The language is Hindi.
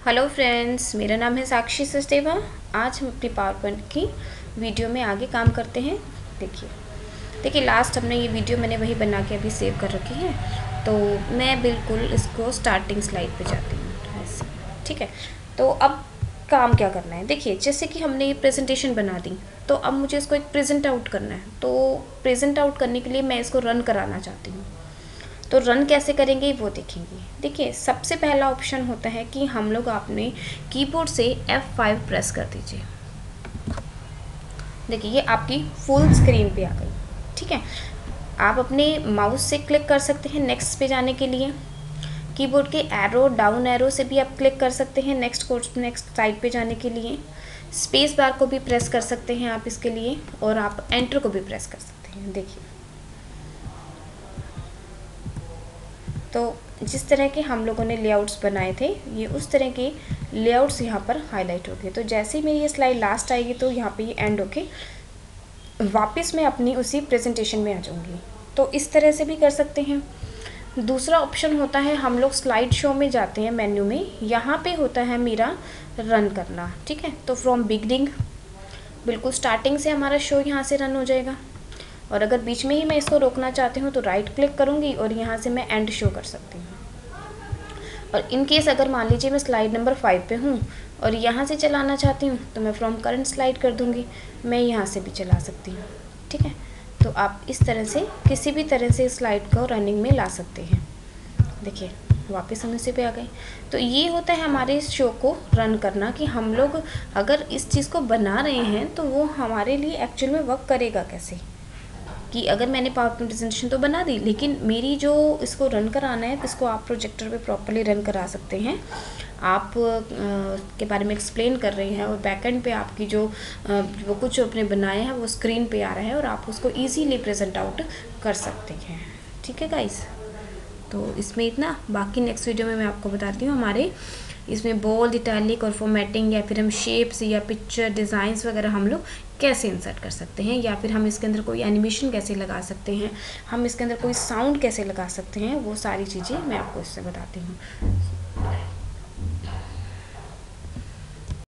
हेलो फ्रेंड्स, मेरा नाम है साक्षी सचदेवा। आज हम अपनी पावर पॉइंट की वीडियो में आगे काम करते हैं। देखिए लास्ट हमने ये वीडियो मैंने वही बना के अभी सेव कर रखी है। तो मैं बिल्कुल इसको स्टार्टिंग स्लाइड पे जाती हूँ ऐसे। ठीक है, तो अब काम क्या करना है। देखिए जैसे कि हमने ये प्रेजेंटेशन बना दी, तो अब मुझे इसको एक प्रेजेंट आउट करना है। तो प्रेजेंट आउट करने के लिए मैं इसको रन कराना चाहती हूँ। तो रन कैसे करेंगे वो देखेंगे। देखिए सबसे पहला ऑप्शन होता है कि हम लोग अपने कीबोर्ड से F5 प्रेस कर दीजिए। देखिए ये आपकी फुल स्क्रीन पे आ गई। ठीक है, आप अपने माउस से क्लिक कर सकते हैं नेक्स्ट पे जाने के लिए। कीबोर्ड के एरो डाउन एरो से भी आप क्लिक कर सकते हैं नेक्स्ट साइड पे जाने के लिए। स्पेस बार को भी प्रेस कर सकते हैं आप इसके लिए, और आप एंटर को भी प्रेस कर सकते हैं। देखिए तो जिस तरह के हम लोगों ने लेआउट्स बनाए थे, ये उस तरह के लेआउट्स यहाँ पर हाईलाइट हो गए। तो जैसे ही मेरी ये स्लाइड लास्ट आएगी तो यहाँ पे ये एंड होके वापस मैं अपनी उसी प्रेजेंटेशन में आ जाऊँगी। तो इस तरह से भी कर सकते हैं। दूसरा ऑप्शन होता है, हम लोग स्लाइड शो में जाते हैं, मेन्यू में यहाँ पे होता है मेरा रन करना। ठीक है, तो फ्रॉम बिगनिंग बिल्कुल स्टार्टिंग से हमारा शो यहाँ से रन हो जाएगा। और अगर बीच में ही मैं इसको रोकना चाहती हूँ तो राइट क्लिक करूँगी और यहाँ से मैं एंड शो कर सकती हूँ। और इन केस अगर मान लीजिए मैं स्लाइड नंबर 5 पे हूँ और यहाँ से चलाना चाहती हूँ तो मैं फ्रॉम करंट स्लाइड कर दूँगी, मैं यहाँ से भी चला सकती हूँ। ठीक है, तो आप इस तरह से किसी भी तरह से स्लाइड को रनिंग में ला सकते हैं। देखिए वापस हम इसी पे आ गए। तो ये होता है हमारे इस शो को रन करना, कि हम लोग अगर इस चीज़ को बना रहे हैं तो वो हमारे लिए एक्चुअल में वर्क करेगा कैसे। कि अगर मैंने पावर पॉइंट प्रेजेंटेशन तो बना दी, लेकिन मेरी जो इसको रन कराना है, इसको आप प्रोजेक्टर पे प्रॉपर्ली रन करा सकते हैं। आप के बारे में एक्सप्लेन कर रहे हैं और बैकएंड पे आपकी जो वो कुछ अपने बनाए हैं वो स्क्रीन पे आ रहा है और आप उसको इजीली प्रेजेंट आउट कर सकते हैं। ठीक है गाइस, तो इसमें इतना। बाकी नेक्स्ट वीडियो में मैं आपको बताती हूँ हमारे इसमें बोल्ड, इटैलिक और फॉर्मेटिंग, या फिर हम शेप्स या पिक्चर डिज़ाइंस वगैरह हम लोग कैसे इंसर्ट कर सकते हैं, या फिर हम इसके अंदर कोई एनिमेशन कैसे लगा सकते हैं, हम इसके अंदर कोई साउंड कैसे लगा सकते हैं, वो सारी चीज़ें मैं आपको इससे बताती हूँ।